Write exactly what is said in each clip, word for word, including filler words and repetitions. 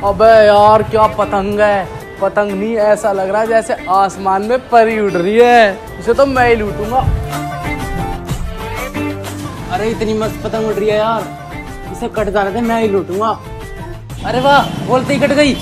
अबे यार क्या पतंग है, पतंग नहीं ऐसा लग रहा है जैसे आसमान में परी उड़ रही है। इसे तो मैं ही लूटूंगा। अरे इतनी मस्त पतंग उड़ रही है यार, इसे कट जाने थे, मैं ही लूटूंगा। अरे वाह, बोलते ही कट गई।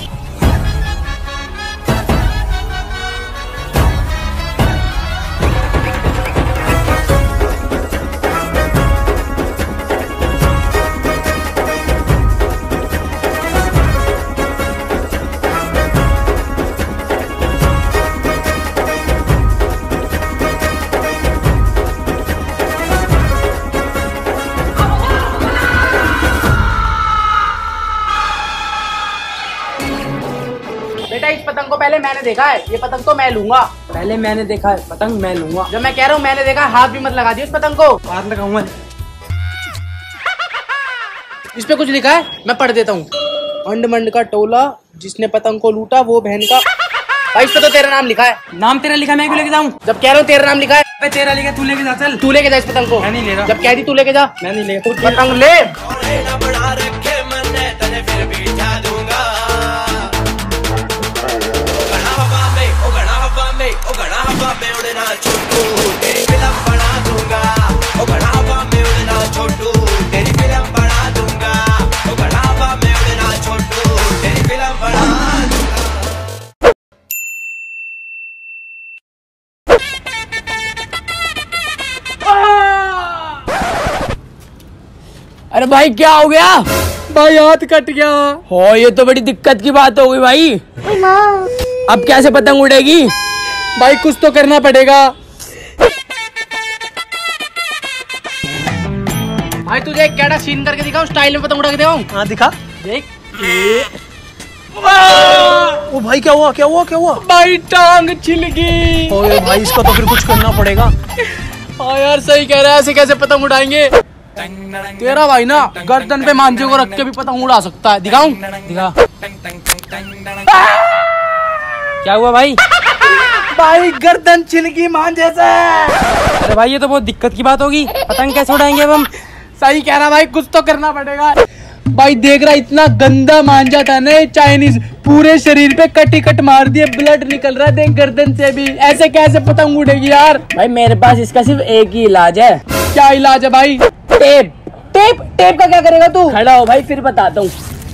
बेटा इस पतंग को पहले मैंने देखा है, ये पतंग तो मैं लूंगा। पहले मैंने देखा है, पतंग मैं लूंगा। जब मैं कह रहा हूँ मैंने देखा, हाथ भी मत लगा दियो इस पतंग को। हाथ लगाऊंगा। इस पे कुछ लिखा है, मैं पढ़ देता हूँ। अंड मंड का टोला, जिसने पतंग को लूटा वो बहन का। भाई इस पे तो तेरा नाम लिखा है। नाम तेरा लिखा, मैं क्यों लेके जाऊँ? जब कह रहा हूँ तेरा नाम लिखा है। मैं तेरा लिखा, तू लेके जा। चल तू लेके जा इस पतंग को। मैं नहीं ले रहा। जब कह दी तू लेके जा। मैं नहीं लेगा। तू पतंग ले। अरे भाई क्या हो गया? भाई हाथ कट गया। हो ये तो बड़ी दिक्कत की बात हो गई भाई। अब कैसे पतंग उड़ेगी? भाई कुछ तो करना पड़ेगा। भाई तुझे एक कैडा सीन करके दिखाऊं, स्टाइल में पतंग उड़ा के दिखाऊं। हाँ दिखा। देख। ओ भाई क्या हुआ क्या हुआ क्या हुआ? भाई टांग छिल गई। ओए भाई इसका तो फिर कुछ करना पड़ेगा। हाँ यार सही कह रहा है, ऐसे कैसे पतंग उड़ाएंगे? तेरा भाई ना गर्दन पे मांझे को रख के भी पतंग उड़ा सकता है। दिखाऊं? दिखा। क्या हुआ भाई? भाई गर्दन छिल गई मांझे से। अरे भाई ये तो बहुत दिक्कत की बात होगी, पतंग कैसे उड़ाएंगे अब हम? सही कह रहा भाई, कुछ तो करना पड़ेगा। भाई देख रहा इतना गंदा मांझा था ना चाइनीज, पूरे शरीर पे कट ही कट मार दिए, ब्लड निकल रहा है देख गर्दन से भी। ऐसे कैसे पतंग उड़ेगी यार? भाई मेरे पास इसका सिर्फ एक ही इलाज है। क्या इलाज है भाई? टेप। टेप? टेप का क्या करेगा तू? खड़ा हो भाई फिर बताता हूँ।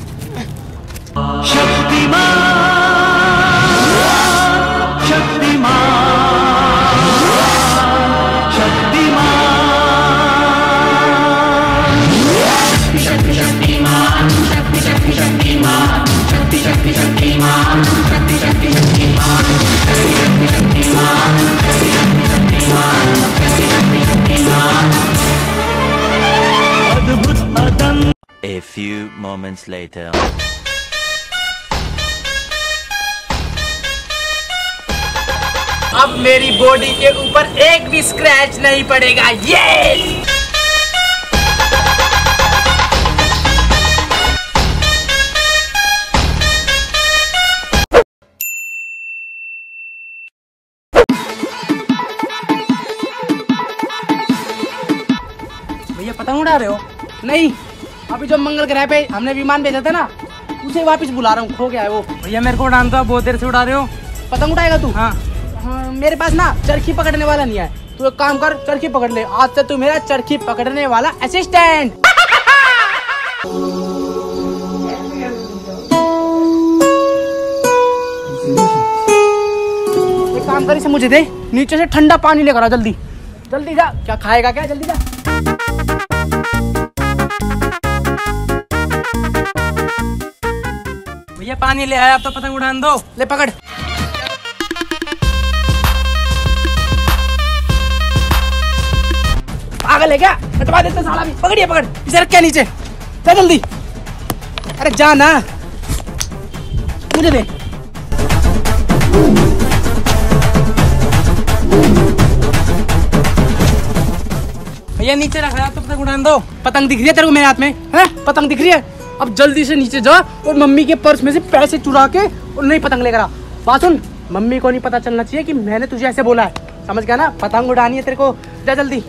A few moments later. अब मेरी बॉडी के ऊपर एक भी स्क्रैच नहीं पड़ेगा। ये भैया पतंग उड़ा रहे हो? नहीं, अभी जो मंगल ग्रह पे हमने विमान भेजा था ना, उसे वापस बुला रहा हूँ। खो गया है वो। भैया मेरे को उड़ाना था, बहुत देर से उड़ा रहे हो। पतंग उड़ाएगा तू? हाँ। हाँ, मेरे पास ना चरखी पकड़ने वाला नहीं है। तू एक काम कर, चरखी पकड़ ले। आज से तू मेरा चरखी पकड़ने वाला असिस्टेंट। एक काम कर, इसे मुझे दे, नीचे से ठंडा पानी लेकर आ। जल्दी जल्दी जा। क्या खाएगा क्या? जल्दी जा। भैया पानी ले आया, अब तो पतंग उड़ान दो। ले पकड़। पागल है क्या? हटवा देते साला भी। पकड़िए, पकड़ इसे, रख क्या नीचे। जा जल्दी। अरे जा ना, मुझे दे। भैया नीचे रख रहा है, तो पतंग उड़ान दो। पतंग दिख रही है तेरे को मेरे हाथ में? हैं? पतंग दिख रही है? अब जल्दी से नीचे जा और मम्मी के पर्स में से पैसे चुरा के और नई पतंग लेकर आ। बात सुन, मम्मी को नहीं पता चलना चाहिए कि मैंने तुझे ऐसे बोला है। समझ गया ना? पतंग उड़ानी है तेरे को। जा जल्दी।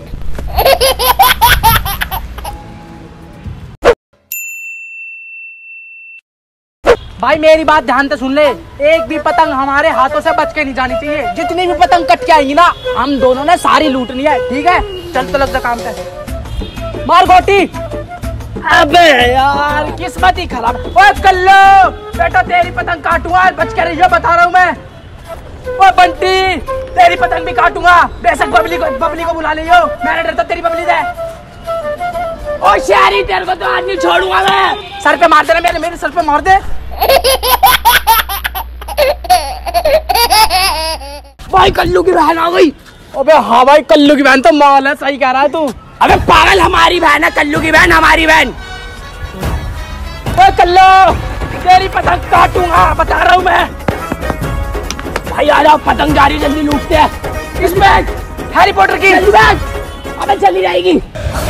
भाई मेरी बात ध्यान से सुन ले, एक भी पतंग हमारे हाथों से बच के नहीं जानी चाहिए। जितनी भी पतंग कट के आएंगी ना, हम दोनों ने सारी लूटनी है, ठीक है? चल तो लग जा काम पे, मार गोटी। अबे यार किस्मत ही खराब। ओए कल्लो बेटा तेरी पतंग काटूंगा, बच के रहियो बता रहा हूँ मैं। ओए बंटी तेरी पतंग भी काटूंगा, बेशक बबली को बबली को बुला लियो, मैंने डरता तेरी बबली से। ओ शहरी तेरे को तो आज नहीं छोड़ूंगा मैं। सर पे मार देना, मेरे मेरे सर पे मार दे। भाई कल्लू की बहन आ गई। अबे हाँ भाई कल्लू की बहन तो माल है, सही कह रहा है तू। अबे पागल हमारी बहन है, कल्लू की बहन हमारी बहन। ओए कल्लू तेरी पतंग काटूंगा बता रहा हूँ मैं। भाई आ जाओ, पतंग जा रही है, जल्दी लूटते हैं। इस बैग हैरी पॉटर की बैग, अबे चली जाएगी।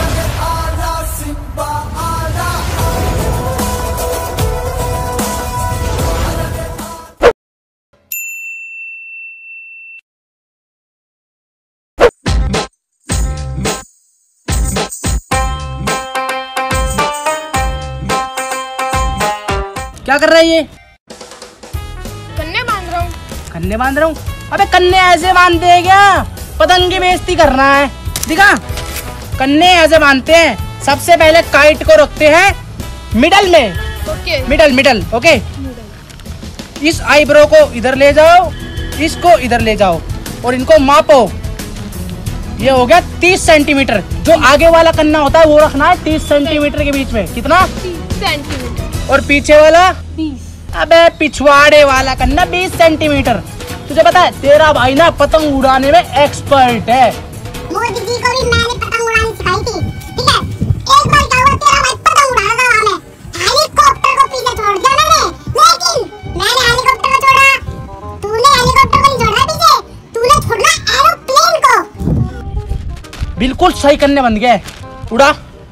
क्या कर रहा है ये? कन्ने बांध रहा हूँ। कन्ने बांध रहा हूँ? अबे कन्ने ऐसे बांधते हैं क्या? पतंग की बेइज्जती करना है, दिखा। कन्ने ऐसे बांधते हैं, सबसे पहले काइट को रखते हैं मिडल में। ओके। Middle middle okay. इस आईब्रो को इधर ले जाओ, इसको इधर ले जाओ और इनको मापो। ये हो गया तीस सेंटीमीटर। जो आगे वाला कन्ना होता है वो रखना है तीस सेंटीमीटर के बीच में। कितना? तीस सेंटीमीटर। और पीछे वाला बीस। अबे पिछवाड़े वाला कन्ना बीस सेंटीमीटर। तुझे पता है तेरा भाई ना पतंग उड़ाने में एक्सपर्ट है। मोदी जी को भी मैंने पतंग उड़ानी सिखाई थी, ठीक है? एक बार क्या हुआ, तेरा भाई पतंग उड़ा रहा था, मैं हेलीकॉप्टर को पीछे छोड़ दिया मैंने, लेकिन मैंने हेलीकॉप्टर को छोड़ा, तूने हेलीकॉप्टर को नहीं छोड़ा पीछे, तूने छोड़ा एरोप्लेन को। बिल्कुल सही करने बन गए, उड़ा।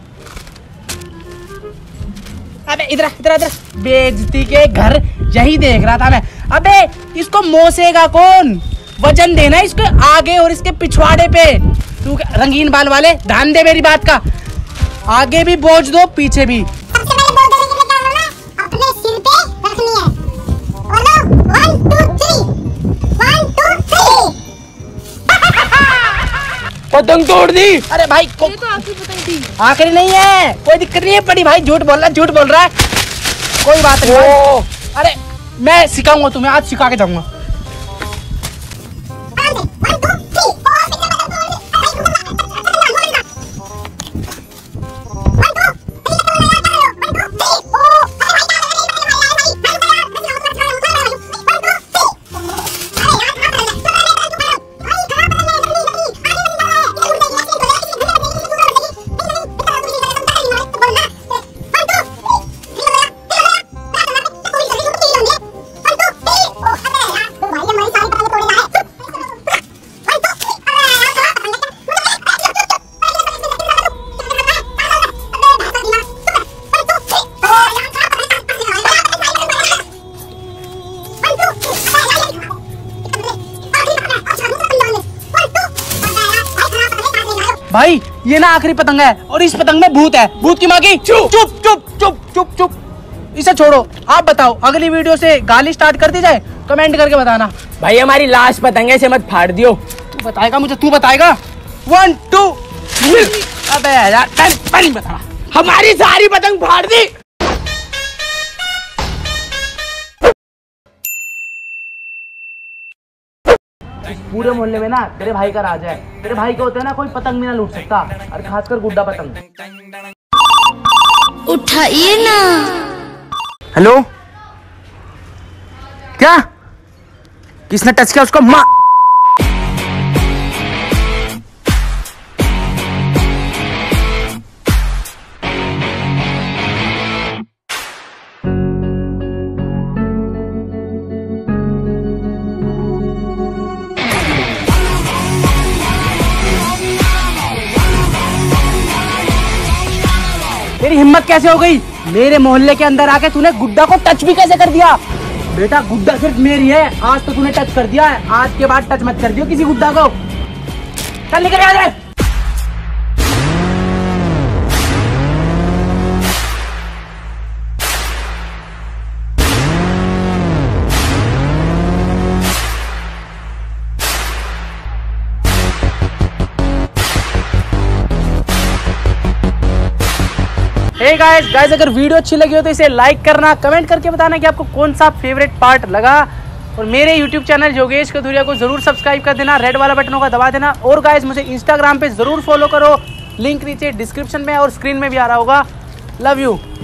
अबे इधर इधर इधर, बेइज्जती के घर यही देख रहा था मैं। अबे इसको मोसेगा कौन? वजन देना इसको आगे और इसके पिछवाड़े पे। तू रंगीन बाल वाले ध्यान दे मेरी बात का, आगे भी बोझ दो पीछे भी। सबसे पहले बोल देने के लिए क्या करना, अपने सिर पे रखनी है। बोलो one two three, one two three. पतंग तोड़ दी। अरे भाई को... ये तो आखिरी पतंग थी। आखिरी नहीं है, कोई दिक्कत नहीं है। बड़ी भाई झूठ बोल रहा है, झूठ बोल रहा है, कोई बात नहीं भाई। अरे मैं सिखाऊंगा तुम्हें, आज सिखा के जाऊंगा। भाई ये ना आखिरी पतंग है और इस पतंग में भूत है। भूत की माँ की चुप चुप चुप चुप चुप चुप। इसे छोड़ो, आप बताओ अगली वीडियो से गाली स्टार्ट कर दी जाए? कमेंट करके बताना। भाई हमारी लास्ट पतंग है, इसे मत फाड़ दियो। तू बताएगा मुझे, तू बताएगा। One two. अबे यार नहीं बता, हमारी सारी पतंग फाड़ दी। पूरे मोहल्ले में ना तेरे भाई का राज है। तेरे भाई को होते है ना कोई पतंग भी ना लूट सकता, और खासकर गुड्डा पतंग। उठाइए ना। हेलो, क्या किसने टच किया उसको? माँ तेरी हिम्मत कैसे हो गई मेरे मोहल्ले के अंदर आके? तूने गुड्डा को टच भी कैसे कर दिया? बेटा गुड्डा सिर्फ मेरी है, आज तो तूने टच कर दिया है, आज के बाद टच मत कर दियो किसी गुड्डा को। चल निकल आ जाए। हे गाइस गाइस अगर वीडियो अच्छी लगी हो तो इसे लाइक करना, कमेंट करके बताना कि आपको कौन सा फेवरेट पार्ट लगा। और मेरे यूट्यूब चैनल योगेश कथुरिया को जरूर सब्सक्राइब कर देना, रेड वाला बटनों का दबा देना। और गाइस मुझे इंस्टाग्राम पे जरूर फॉलो करो, लिंक नीचे डिस्क्रिप्शन में और स्क्रीन में भी आ रहा होगा। Love you.